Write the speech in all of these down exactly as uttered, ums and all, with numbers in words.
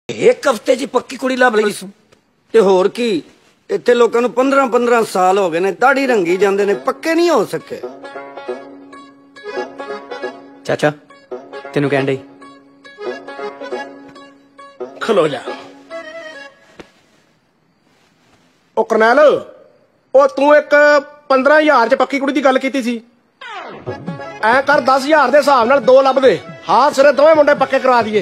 एक हफ्ते च पक्की कुड़ी लभ लई सू ते होर की इत्थे लोकां नूं पंद्रह पंद्रह साल हो गए ने दाढ़ी रंगी जांदे ने पक्के नहीं हो सके। चाचा तेनू कहण डई खलो जा ओ करनैल ओ तू एक पंद्रह हजार च पक्की कुड़ी दी गल कीती सी ऐ कर दस हजार दे हिसाब नाल दो लभ दे हाथ सिरे दोवें मुंडे पक्के करा दिए।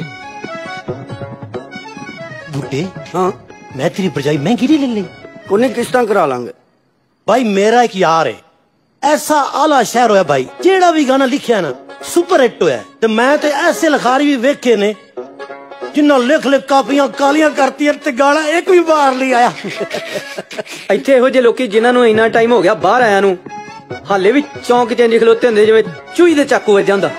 बूटे हाँ मैं तेरी भरजाई महंगी नहीं ले ली कोनी किस्तां करा लांगे। भाई मेरा एक यार है ऐसा आला शहर होया भाई जेड़ा भी गाना लिखिया ना सुपर हिट होया ते मैं ते ऐसे लखारी भी वेखे ने जिन्ना लिख लिख कापियां कालियां करती ते गाना एक भी बाहर नहीं आया। इत्थे इहो जे लोकी जिन्हां नूं इन्ना टाइम हो गया बाहर आया नूं हाले भी चौंक च खलोते हुंदे जिवें चूई दे चाकू वज जांदा।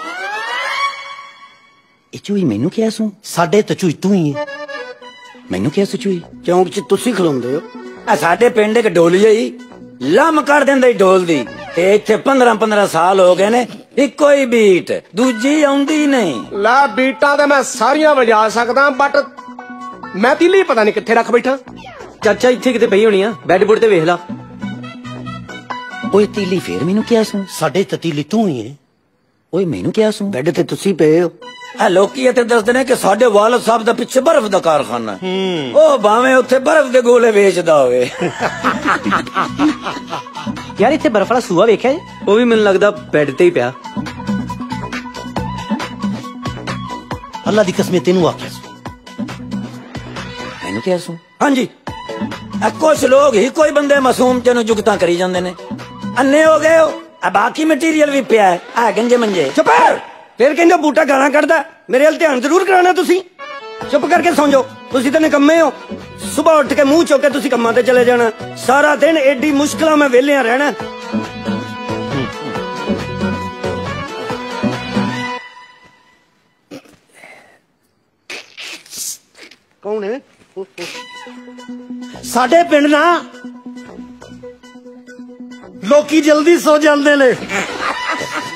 ए चूई मैनू क्या सू साडे ते चूई तू ही है मैनू क्या सू चूई चौंक च तुसी खलोंदे हो आ साडे पिंड इक डोली आई लम कर देंदा ई ढोल दी ते इत्थे पंद्रह पंद्रह साल हो गए ने इक्को ही बीट दूजी आउंदी नहीं। ला बीटां ते मैं सारियां वजा सकदा बट मैं तीली पता नहीं कित्थे रख बैठा। चाचा इत्थे किते पई होनी आ बैड बुड ते वेख ला। ओए तीली फिर मैनू क्या सू साडे ते तीली तू ही है। ओए मैनू क्या सू बैड ते तुसी पे हो आ लोकी इत्थे दसदे ने कि साडे वालद साहब दा पिछे बर्फ दा कारखाना है ओ भावें उत्थे बर्फ दे गोले वेचदा होवे। यार इत्थे बर्फ वाला सूआ वेख्या ओ भी मैनू लगदा बैड ते ही पिया। अल्लाह दी कसम तेनू आख्या मैनू क्या सू हाँ जी कुछ लोग ही कोई बंदे मासूम तेनू जुगतां करी जांदे ने अन्ने हो गए हो आ बाकी मटीरियल भी पिया है आ गंजे मंजे। चुप फिर कहंदे बूटा गाना कढदा मेरे हल ध्यान जरूर कराना तुसी चुप करके सौ जाओ तुसी ते निकम्मे हो सुबह उठ के मुंह चुक के तुसी कम्मां ते चले जाना सारा दिन एडी मुश्किलां में वेलिया रहना। कौन है साडे पिंड ना लोकी जल्दी सो जांदे ने।